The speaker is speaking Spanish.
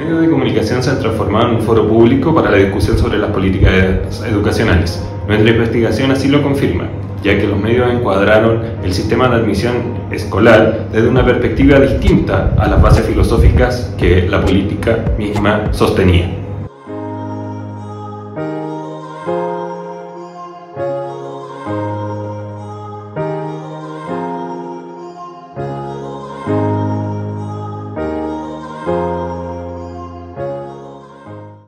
medios de comunicación se han transformado en un foro público para la discusión sobre las políticas educacionales. Nuestra investigación así lo confirma, ya que los medios encuadraron el sistema de admisión escolar desde una perspectiva distinta a las bases filosóficas que la política misma sostenía.